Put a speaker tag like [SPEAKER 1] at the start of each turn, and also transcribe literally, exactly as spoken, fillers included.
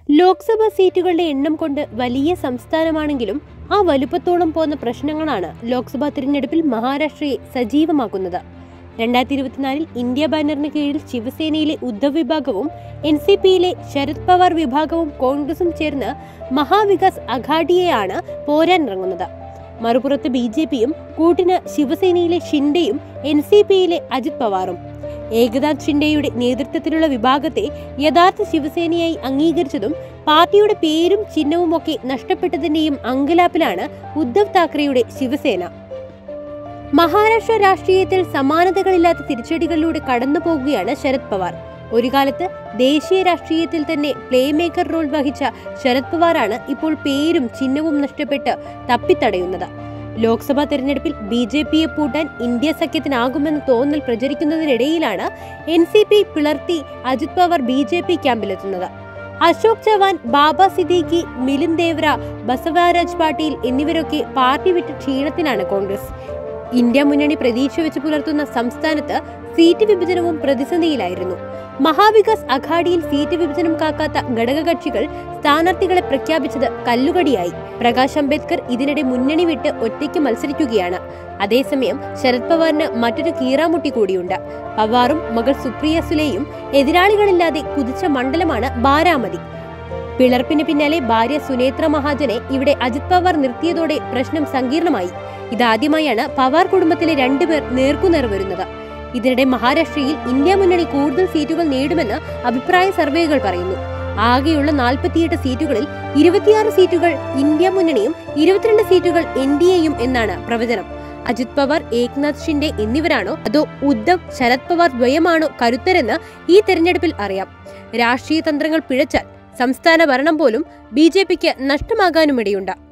[SPEAKER 1] ലോക്സഭാ സീറ്റുകളുടെ എണ്ണം കൊണ്ട് വലിയ സംസ്ഥാനമാണെങ്കിലും ആ വലുപ്പത്തോളം പോകുന്ന പ്രശ്നങ്ങളാണ് ലോക്സഭാ തിരഞ്ഞെടുപ്പിൽ മഹാരാഷ്ട്രയെ സജീവമാക്കുന്നത്. രണ്ടായിരത്തി ഇരുപത്തിനാലിൽ ഇന്ത്യ ബാനറിന് കീഴിൽ ശിവസേനയിലെ ഉദ്ധവ് വിഭാഗവും എൻ സി പിയിലെ ശരത് പവാർ വിഭാഗവും കോൺഗ്രസും ചേർന്ന് മഹാവികാസ് അഘാഡിയെയാണ് പോരാനിറങ്ങുന്നത്. മറുപുറത്ത് ബി ജെ പിയും കൂട്ടിന് ശിവസേനയിലെ ഷിൻഡെയും എൻ സി പിയിലെ അജിത് പവാറും. ഏകനാഥ് ഷിൻഡെയുടെ നേതൃത്വത്തിലുള്ള വിഭാഗത്തെ യഥാർത്ഥ ശിവസേനയായി അംഗീകരിച്ചതും പാർട്ടിയുടെ പേരും ചിഹ്നവുമൊക്കെ നഷ്ടപ്പെട്ടതിന്റെയും അങ്കലാപ്പിലാണ് ഉദ്ധവ് താക്കറെയുടെ ശിവസേന. മഹാരാഷ്ട്ര രാഷ്ട്രീയത്തിൽ സമാനതകളില്ലാത്ത തിരിച്ചടികളിലൂടെ കടന്നു പോകുകയാണ് ശരത് പവാർ. ഒരു കാലത്ത് ദേശീയ രാഷ്ട്രീയത്തിൽ തന്നെ പ്ലേ മേക്കർ റോൾ വഹിച്ച ശരത് പവാറാണ് ഇപ്പോൾ പേരും ചിഹ്നവും നഷ്ടപ്പെട്ട് തപ്പിത്തടയുന്നത്. ലോക്സഭാ തെരഞ്ഞെടുപ്പിൽ ബി ജെ പിയെ പൂട്ടാൻ ഇന്ത്യ സഖ്യത്തിനാകുമെന്ന തോന്നൽ പ്രചരിക്കുന്നതിനിടയിലാണ് എൻ സി പി പിളർത്തി Ajit Pawar B J P ക്യാമ്പിലെത്തുന്നത്. അശോക് ചവാൻ, ബാബ സിദ്ദീഖി, മിലിന്ദ് ദേവ്ര, ബസവരാജ് പാട്ടീൽ എന്നിവരൊക്കെ പാർട്ടി വിട്ട ക്ഷീണത്തിലാണ് കോൺഗ്രസ്. ഇന്ത്യ മുന്നണി പ്രതീക്ഷ വെച്ച് പുലർത്തുന്ന സംസ്ഥാനത്ത് സീറ്റ് വിഭജനവും പ്രതിസന്ധിയിലായിരുന്നു. മഹാവികാസ് അഘാഡിയിൽ സീറ്റ് വിഭജനം കാക്കാത്ത ഘടകകക്ഷികൾ സ്ഥാനാർത്ഥികളെ പ്രഖ്യാപിച്ചത് കല്ലുകടിയായി. പ്രകാശ് അംബേദ്കർ ഇതിനിടെ മുന്നണി വിട്ട് ഒറ്റയ്ക്ക് മത്സരിക്കുകയാണ്. അതേസമയം ശരത് പവാറിന് മറ്റൊരു കീറാമുട്ടി കൂടിയുണ്ട്. പവാറും മകൾ സുപ്രിയ സുലെയും എതിരാളികളില്ലാതെ കുതിച്ച മണ്ഡലമാണ് ബാരാമതി. പിളർപ്പിന് പിന്നാലെ ഭാര്യ സുനേത്ര മഹാജനെ ഇവിടെ അജിത് പവാർ നിർത്തിയതോടെ പ്രശ്നം സങ്കീർണമായി. ഇതാദ്യമായാണ് പവാർ കുടുംബത്തിലെ രണ്ടുപേർ നേർക്കുനേർ വരുന്നത്. ഇതിനിടെ മഹാരാഷ്ട്രയിൽ ഇന്ത്യ മുന്നണി കൂടുതൽ സീറ്റുകൾ നേടുമെന്ന് അഭിപ്രായ സർവേകൾ പറയുന്നു. ആകെയുള്ള നാൽപ്പത്തിയെട്ട് സീറ്റുകളിൽ ഇരുപത്തിയാറ് സീറ്റുകൾ ഇന്ത്യ മുന്നണിയും ഇരുപത്തിരണ്ട് സീറ്റുകൾ എൻ ഡി എയും എന്നാണ് പ്രവചനം. അജിത് പവാർ, ഏകനാഥ് ഷിൻഡെ എന്നിവരാണോ അതോ ഉദ്ധവ്, ശരത് പവാർ ദ്വയമാണോ കരുത്തരെന്ന് ഈ തെരഞ്ഞെടുപ്പിൽ അറിയാം. രാഷ്ട്രീയ തന്ത്രങ്ങൾ പിഴച്ചാൽ സംസ്ഥാന ഭരണം പോലും ബി ജെ പിക്ക് നഷ്ടമാകാനുമിടയുണ്ട്.